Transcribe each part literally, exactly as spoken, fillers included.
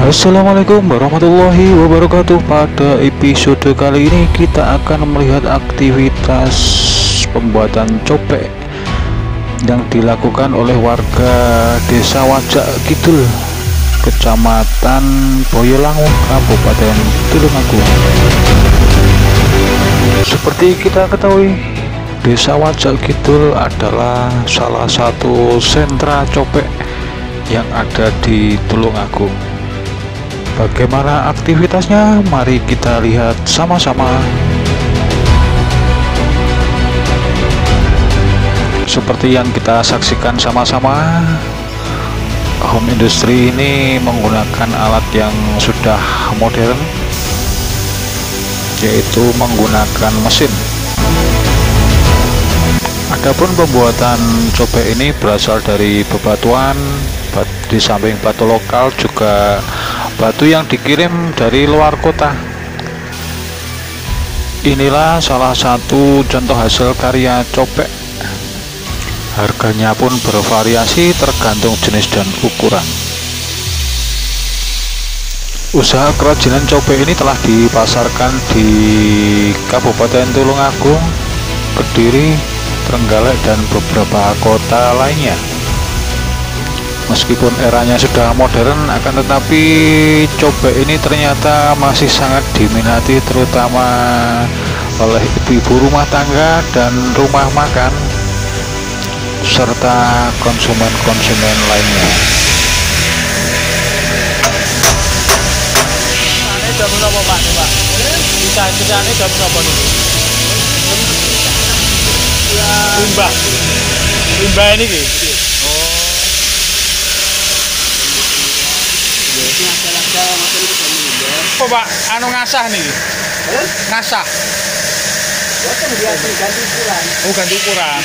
Assalamualaikum warahmatullahi wabarakatuh. Pada episode kali ini kita akan melihat aktivitas pembuatan copek yang dilakukan oleh warga Desa Wajak Kidul, Kecamatan Boyolangu, Kabupaten Tulungagung. Seperti kita ketahui, Desa Wajak Kidul adalah salah satu sentra copek yang ada di Tulungagung. Bagaimana aktivitasnya? Mari kita lihat sama-sama. Seperti yang kita saksikan sama-sama, home industry ini menggunakan alat yang sudah modern, yaitu menggunakan mesin. Adapun pembuatan copek ini berasal dari bebatuan, di samping batu lokal juga batu yang dikirim dari luar kota. Inilah salah satu contoh hasil karya copek. Harganya pun bervariasi tergantung jenis dan ukuran. Usaha kerajinan copek ini telah dipasarkan di Kabupaten Tulungagung, Kediri, Trenggalek, dan beberapa kota lainnya. Meskipun eranya sudah modern, akan tetapi copek ini ternyata masih sangat diminati, terutama oleh ibu-ibu rumah tangga dan rumah makan, serta konsumen-konsumen lainnya. Limbah, limbah ini ki. Oh Pak, anu ngasah nih, ngasah. Oh ganti ukuran.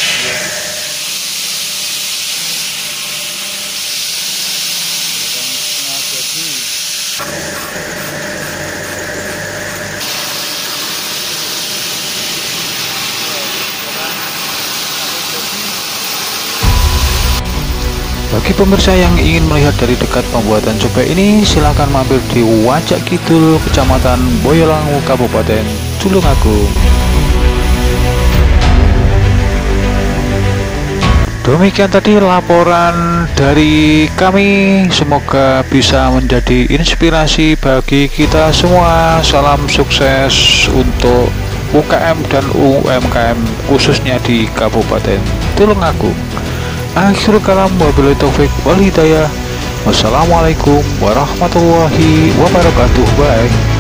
Bagi pemirsa yang ingin melihat dari dekat pembuatan copek ini, silakan mampir di Wajak Kidul, Kecamatan Boyolangu, Kabupaten Tulungagung. Demikian tadi laporan dari kami, semoga bisa menjadi inspirasi bagi kita semua. Salam sukses untuk U K M dan U M K M khususnya di Kabupaten Tulungagung. Akhirul kalam, wabillahi taufik wal hidayah. Wassalamualaikum warahmatullahi wabarakatuh. Bye.